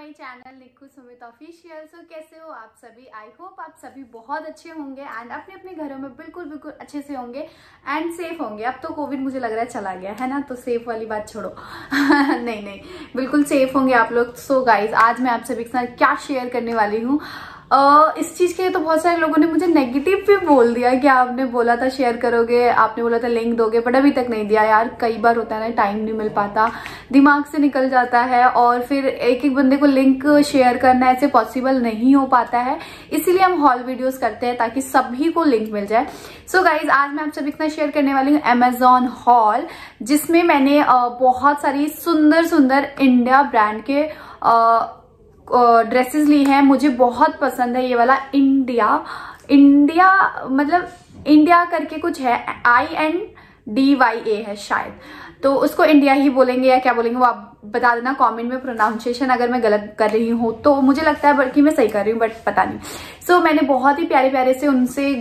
My channel Nikku Sumit official. So कैसे हो आप सभी? आई होप आप सभी बहुत अच्छे होंगे एंड अपने अपने घरों में बिल्कुल अच्छे से होंगे एंड सेफ होंगे। अब तो कोविड मुझे लग रहा है चला गया है ना, तो सेफ वाली बात छोड़ो। नहीं, बिल्कुल सेफ होंगे आप लोग। सो गाइज, आज मैं आप सभी के साथ क्या शेयर करने वाली हूँ, इस चीज के तो बहुत सारे लोगों ने मुझे नेगेटिव भी बोल दिया कि आपने बोला था शेयर करोगे, आपने बोला था लिंक दोगे, बट अभी तक नहीं दिया यार। कई बार होता है ना, टाइम नहीं मिल पाता, दिमाग से निकल जाता है और फिर एक एक बंदे को लिंक शेयर करना ऐसे पॉसिबल नहीं हो पाता है। इसीलिए हम हॉल वीडियोस करते हैं ताकि सभी को लिंक मिल जाए। सो गाइज, आज मैं आप सभी के साथ शेयर करने वाली हूँ अमेजॉन हॉल, जिसमें मैंने बहुत सारी सुंदर इंडिया ब्रांड के ड्रेसेस ली हैं। मुझे बहुत पसंद है ये वाला इंडिया मतलब इंडिया करके कुछ है, INDYA है शायद, तो उसको इंडिया ही बोलेंगे या क्या बोलेंगे वो आप बता देना कमेंट में। प्रोनाउंसिएशन अगर मैं गलत कर रही हूँ तो मुझे लगता है बल्कि मैं सही कर रही हूँ, बट पता नहीं। सो मैंने बहुत ही प्यारे प्यारे से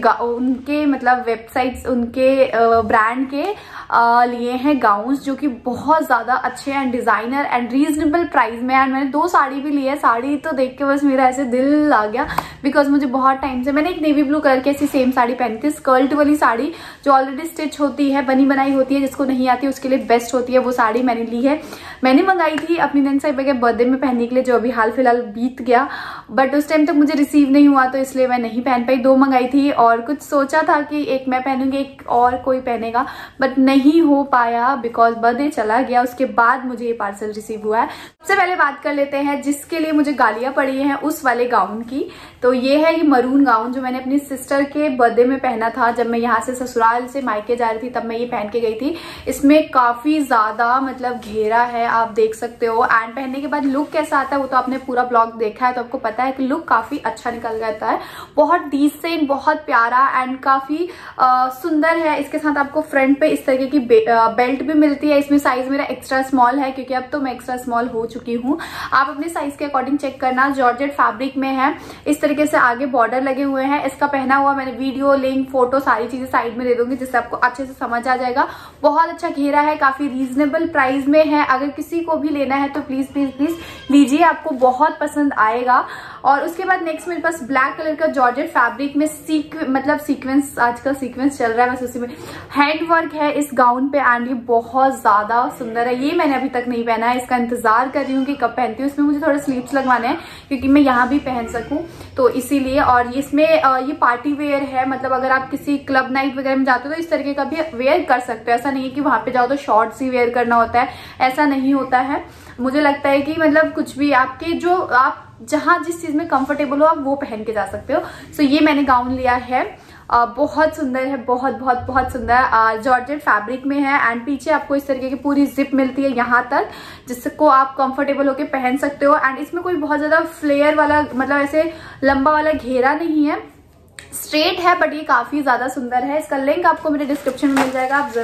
उनके मतलब वेबसाइट्स, उनके ब्रांड के लिए हैं गाउन्स, जो कि बहुत ज्यादा अच्छे and designer and reasonable price में। एंड मैंने 2 साड़ी भी ली है। साड़ी तो देख के बस मेरा ऐसे दिल आ गया, बिकॉज मुझे बहुत टाइम से मैंने एक नेवी ब्लू कलर की ऐसी सेम साड़ी पहनी थी, स्कर्ट वाली साड़ी जो ऑलरेडी स्टिच होती है, बनी बनाई होती है, जिसको नहीं आती उसके लिए बेस्ट होती है। वो साड़ी मैंने ली है, मैंने मंगाई थी अपनी नंद साहिबा के बर्थडे में पहनने के लिए, जो अभी हाल फिलहाल बीत गया, बट उस टाइम तक मुझे रिसीव नहीं हुआ तो इसलिए मैं नहीं पहन पाई। 2 मंगाई थी और कुछ सोचा था कि एक मैं पहनूंगी एक और कोई पहनेगा, बट नहीं हो पाया बिकॉज बर्थडे चला गया। उसके बाद मुझे ये पार्सल रिसीव हुआ है। सबसे पहले बात कर लेते हैं जिसके लिए मुझे गालियां पड़ी हैं उस वाले गाउन की। तो ये है ये मरून गाउन जो मैंने अपनी सिस्टर के बर्थडे में पहना था। जब मैं यहाँ से ससुराल से मायके जा रही थी तब मैं ये पहन के गई थी। इसमें काफी ज्यादा मतलब घेरा है, आप देख सकते हो। एंड पहनने के बाद लुक कैसा आता है वो तो आपने पूरा ब्लॉग देखा है तो आपको पता है कि लुक काफी अच्छा निकल जाता है, बहुत डिसेंट, बहुत प्यारा एंड काफी सुंदर है। इसके साथ आपको फ्रंट पे इस तरीके की बेल्ट भी मिलती है। इसमें साइज मेरा एक्स्ट्रा स्मॉल है क्योंकि अब तो मैं एक्स्ट्रा स्मॉल हो चुकी हूँ। आप अपने साइज के अकॉर्डिंग चेक करना। जॉर्जेट फैब्रिक में है, इस तरीके से आगे बॉर्डर लगे हुए हैं। इसका पहना हुआ मैंने वीडियो, लिंक, फोटो सारी चीजें साइड में दे दूंगी जिससे आपको अच्छे से समझ आ जाएगा। बहुत अच्छा घेरा है, काफी रीजनेबल प्राइस में है। अगर किसी को भी लेना है तो प्लीज लीजिए, आपको बहुत पसंद आएगा। और उसके बाद नेक्स्ट मेरे पास ब्लैक कलर का जॉर्जेट फैब्रिक में सीक्वेंस, आजकल सीक्वेंस चल रहा है, बस उसी में हैंड वर्क है इस गाउन पे एंड ये बहुत ज्यादा सुंदर है। ये मैंने अभी तक नहीं पहना है, इसका इंतजार कर रही हूँ कि कब पहनती हूँ। इसमें मुझे थोड़े स्लीव्स लगवाने हैं क्योंकि मैं यहाँ भी पहन सकूं, तो इसीलिए। और इसमें ये पार्टी वेयर है, मतलब अगर आप किसी क्लब नाइट वगैरह में जाते हो तो इस तरीके का भी वेयर कर सकते हो। ऐसा नहीं है कि वहां पे जाओ तो शॉर्ट्स ही वेयर करना होता है, ऐसा नहीं होता है। मुझे लगता है कि मतलब कुछ भी आपके जो आप जहां जिस चीज में कंफर्टेबल हो आप वो पहन के जा सकते हो। सो ये मैंने गाउन लिया है, बहुत सुंदर है, बहुत सुंदर जॉर्जेट फैब्रिक में है। एंड पीछे आपको इस तरीके की पूरी जिप मिलती है यहाँ तक, जिसको आप कंफर्टेबल होके पहन सकते हो। एंड इसमें कोई बहुत ज्यादा फ्लेयर वाला मतलब ऐसे लंबा वाला घेरा नहीं है, स्ट्रेट है, बट ये काफी ज्यादा सुंदर है। इसका लिंक आपको मेरे डिस्क्रिप्शन में मिल जाएगा, आप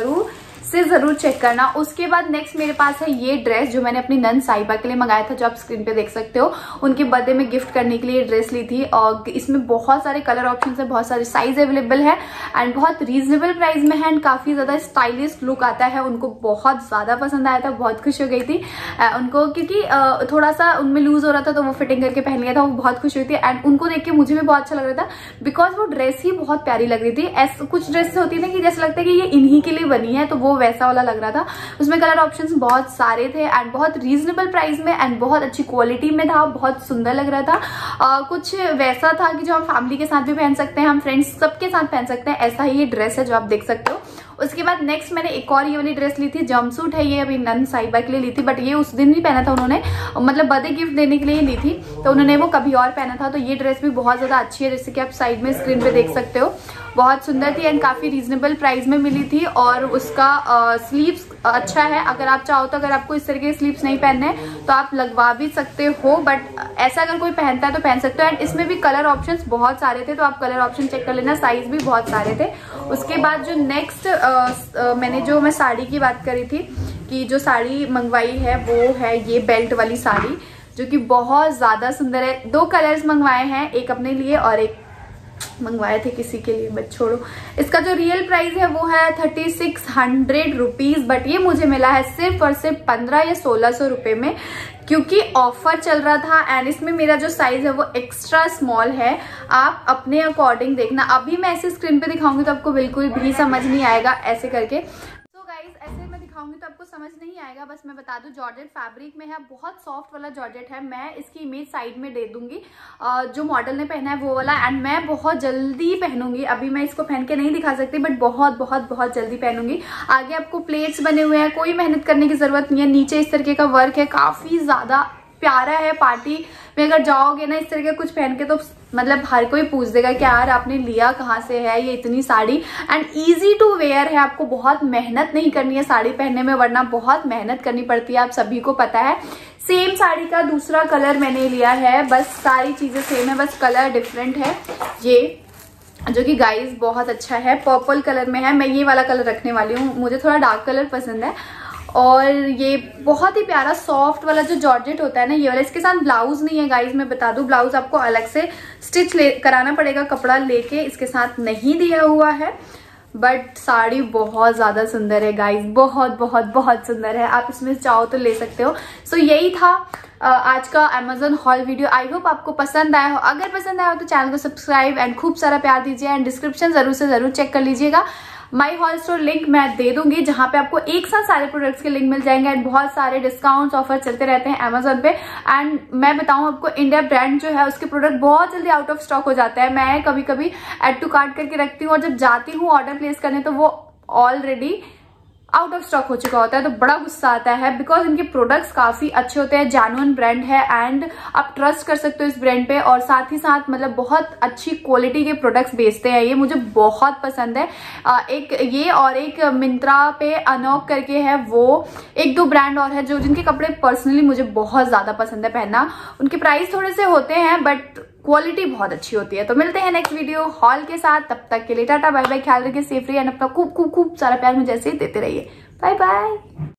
जरूर चेक करना। उसके बाद नेक्स्ट मेरे पास है ये ड्रेस जो मैंने अपनी नंद साहिबा के लिए मंगाया था, जो आप स्क्रीन पे देख सकते हो। उनके बर्थडे में गिफ्ट करने के लिए ड्रेस ली थी और इसमें बहुत सारे कलर ऑप्शन है, बहुत सारे साइज अवेलेबल है एंड बहुत रीजनेबल प्राइस में है एंड काफी ज्यादा स्टाइलिश लुक आता है। उनको बहुत ज्यादा पसंद आया था, बहुत खुश हो गई थी उनको, क्योंकि थोड़ा सा उनमें लूज हो रहा था तो वो फिटिंग करके पहन लिया था, वो बहुत खुश हुई थी। एंड उनको देख के मुझे भी बहुत अच्छा लग रहा था बिकॉज वो ड्रेस ही बहुत प्यारी लग रही थी। ऐसे कुछ ड्रेसेस होती है ना कि जैसे लगता है कि ये इन्हीं के लिए बनी है, तो वो वैसा वाला लग रहा था। उसमें कलर ऑप्शंस बहुत सारे थे एंड बहुत रीजनेबल प्राइस में एंड बहुत अच्छी क्वालिटी में था, बहुत सुंदर लग रहा था। कुछ वैसा था कि जो हम फैमिली के साथ भी पहन सकते हैं, हम फ्रेंड्स सबके साथ पहन सकते हैं, ऐसा ही ये ड्रेस है जो आप देख सकते हो। उसके बाद नेक्स्ट मैंने एक और ये वाली ड्रेस ली थी, जंपसूट है, ये अभी नंद साहिबा के लिए ली थी, बट ये उस दिन नहीं पहना था उन्होंने, मतलब बर्थडे गिफ्ट देने के लिए ली थी, तो उन्होंने वो कभी और पहना था। तो ये ड्रेस भी बहुत ज्यादा अच्छी है, जैसे कि आप साइड में स्क्रीन पे देख सकते हो, बहुत सुंदर थी एंड काफी रीजनेबल प्राइस में मिली थी। और उसका स्लीव्स अच्छा है, अगर आप चाहो तो, अगर आपको इस तरह के स्लीव्स नहीं पहनने तो आप लगवा भी सकते हो, बट ऐसा अगर कोई पहनता है तो पहन सकते हो। एंड इसमें भी कलर ऑप्शंस बहुत सारे थे, तो आप कलर ऑप्शन चेक कर लेना, साइज भी बहुत सारे थे। उसके बाद जो नेक्स्ट मैं साड़ी की बात करी थी कि जो साड़ी मंगवाई है वो है ये बेल्ट वाली साड़ी, जो कि बहुत ज्यादा सुंदर है। 2 कलर्स मंगवाए हैं, एक अपने लिए और एक मंगवाए थे किसी के लिए, बट छोड़ो। इसका जो रियल प्राइस है वो है 3600 रुपीज, बट ये मुझे मिला है सिर्फ और सिर्फ 1500 या 1600 रुपए में, क्योंकि ऑफर चल रहा था। एंड इसमें मेरा जो साइज है वो एक्स्ट्रा स्मॉल है, आप अपने अकॉर्डिंग देखना। अभी मैं ऐसे स्क्रीन पे दिखाऊंगी तो आपको बिल्कुल भी समझ नहीं आएगा ऐसे करके। तो गाइज ऐसे मैं दिखाऊंगी तो आपको समझ नहीं आएगा। बस मैं बता दूं जॉर्जेट फैब्रिक में है, बहुत सॉफ्ट वाला जॉर्जेट है। मैं इसकी इमेज साइड में दे दूंगी, जो मॉडल ने पहना है वो वाला। एंड मैं बहुत जल्दी पहनूंगी, अभी मैं इसको पहन के नहीं दिखा सकती, बट बहुत बहुत बहुत जल्दी पहनूंगी। आगे आपको प्लेट्स बने हुए हैं, कोई मेहनत करने की जरूरत नहीं है। नीचे इस तरीके का वर्क है, काफी ज्यादा प्यारा है। पार्टी में अगर जाओगे ना इस तरह का कुछ पहन के तो मतलब हर कोई पूछ देगा कि यार आपने लिया कहाँ से है ये इतनी sari. And easy to wear है, आपको बहुत मेहनत नहीं करनी है साड़ी पहनने में, वरना बहुत मेहनत करनी पड़ती है, आप सभी को पता है। सेम साड़ी का दूसरा कलर मैंने लिया है, बस सारी चीजें सेम है, बस कलर डिफरेंट है। ये जो कि गाइस बहुत अच्छा है, पर्पल कलर में है। मैं ये वाला कलर रखने वाली हूँ, मुझे थोड़ा डार्क कलर पसंद है। और ये बहुत ही प्यारा सॉफ्ट वाला जो जॉर्जेट होता है ना ये वाला। इसके साथ ब्लाउज नहीं है गाइज, मैं बता दूं, ब्लाउज आपको अलग से स्टिच कराना पड़ेगा, कपड़ा लेके, इसके साथ नहीं दिया हुआ है। बट साड़ी बहुत ज्यादा सुंदर है गाइज, बहुत बहुत बहुत सुंदर है। आप इसमें चाहो तो ले सकते हो। सो यही था आज का Amazon haul video. I hope आपको पसंद आया हो। अगर पसंद आया हो तो चैनल को सब्सक्राइब एंड खूब सारा प्यार दीजिए। एंड डिस्क्रिप्शन जरूर से जरूर चेक कर लीजिएगा, माई हॉल स्टोर लिंक मैं दे दूंगी, जहां पे आपको एक साथ सारे प्रोडक्ट्स के लिंक मिल जाएंगे। एंड बहुत सारे डिस्काउंट्स ऑफर चलते रहते हैं Amazon पे। एंड मैं बताऊं आपको, इंडिया ब्रांड जो है उसके प्रोडक्ट बहुत जल्दी आउट ऑफ स्टॉक हो जाता है। मैं कभी कभी एड टू कार्ट करके रखती हूँ और जब जाती हूँ ऑर्डर प्लेस करने तो वो ऑलरेडी आउट ऑफ स्टॉक हो चुका होता है, तो बड़ा गुस्सा आता है। बिकॉज इनके प्रोडक्ट्स काफी अच्छे होते हैं, जेन्युइन ब्रांड है एंड आप ट्रस्ट कर सकते हो इस ब्रांड पे। और साथ ही साथ मतलब बहुत अच्छी क्वालिटी के प्रोडक्ट्स बेचते हैं, ये मुझे बहुत पसंद है। एक ये और एक मिंत्रा पे अनॉक करके है, वो एक दो ब्रांड और है जो जिनके कपड़े पर्सनली मुझे बहुत ज्यादा पसंद है पहनना। उनके प्राइस थोड़े से होते हैं बट क्वालिटी बहुत अच्छी होती है। तो मिलते हैं नेक्स्ट वीडियो हॉल के साथ, तब तक के लिए टाटा बाय बाय, ख्याल रखिए, सेफ रहिए एंड अपना खूब खूब खूब सारा प्यार मुझे ऐसे ही देते रहिए। Bye bye.